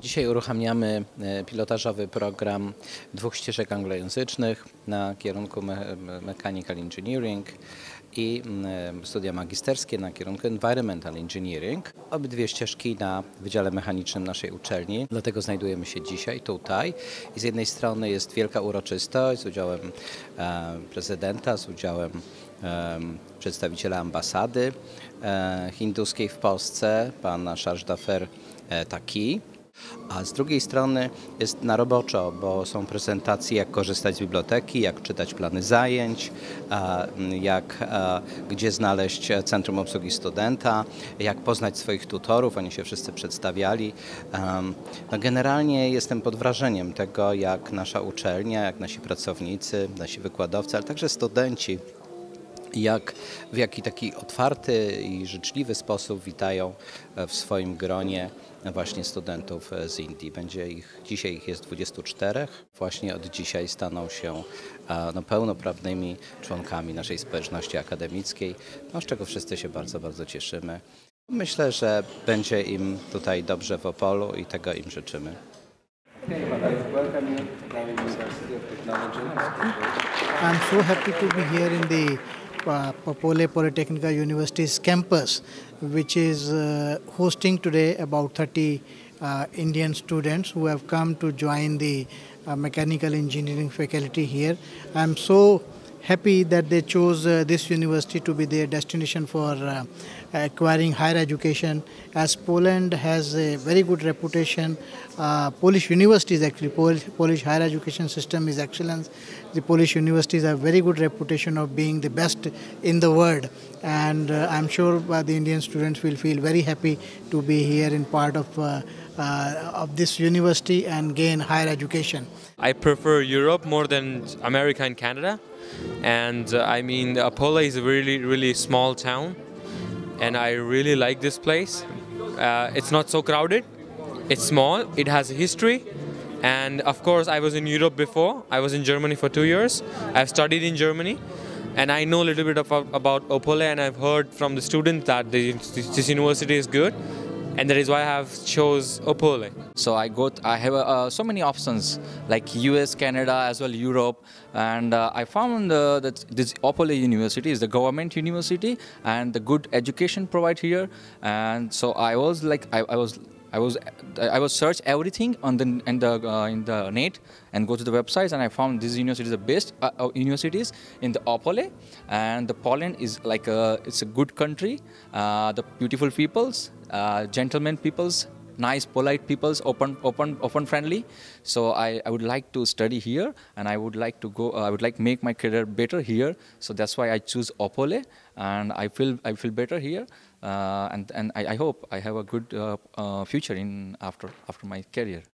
Dzisiaj uruchamiamy pilotażowy program 2 ścieżek anglojęzycznych na kierunku Mechanical Engineering i studia magisterskie na kierunku Environmental Engineering. Obydwie ścieżki na Wydziale Mechanicznym naszej uczelni, dlatego znajdujemy się dzisiaj tutaj. I z jednej strony jest wielka uroczystość z udziałem prezydenta, z udziałem przedstawiciela ambasady hinduskiej w Polsce, pana Shashdafer Taki. A z drugiej strony jest na roboczo, bo są prezentacje, jak korzystać z biblioteki, jak czytać plany zajęć, gdzie znaleźć Centrum Obsługi Studenta, jak poznać swoich tutorów, oni się wszyscy przedstawiali. No generalnie jestem pod wrażeniem tego, jak nasza uczelnia, jak nasi pracownicy, nasi wykładowcy, ale także studenci, w jaki taki otwarty i życzliwy sposób witają w swoim gronie właśnie studentów z Indii. Dzisiaj ich jest 24. Właśnie od dzisiaj staną się pełnoprawnymi członkami naszej społeczności akademickiej, z czego wszyscy się bardzo, bardzo cieszymy. Myślę, że będzie im tutaj dobrze w Opolu i tego im życzymy. I'm so happy to be here in the Opole Polytechnical University's campus, which is hosting today about 30 Indian students who have come to join the mechanical engineering faculty here. I'm so happy that they chose this university to be their destination for acquiring higher education, as Poland has a very good reputation. Polish universities, actually, Polish higher education system is excellent. The Polish universities have very good reputation of being the best in the world, and I'm sure the Indian students will feel very happy to be here in part of this university and gain higher education. I prefer Europe more than America and Canada. And I mean, Opole is a really small town, and I really like this place. It's not so crowded, it's small, it has a history, and of course I was in Europe before. I was in Germany for 2 years. I've studied in Germany, and I know a little bit about Opole, and I've heard from the students that this university is good. And that is why I have chose Opole. So I have so many options like US, Canada, as well Europe, and I found that this Opole University is the government university and the good education provide here. And so I was like I was search everything on in the net and go to the websites, and I found this university is the best universities in the Opole. And the Poland is like it's a good country, the beautiful peoples, gentlemen peoples, nice polite peoples, open friendly. So I would like to study here, and I would like to go. I would like make my career better here. So that's why I choose Opole, and I feel better here. And I hope I have a good future after my career.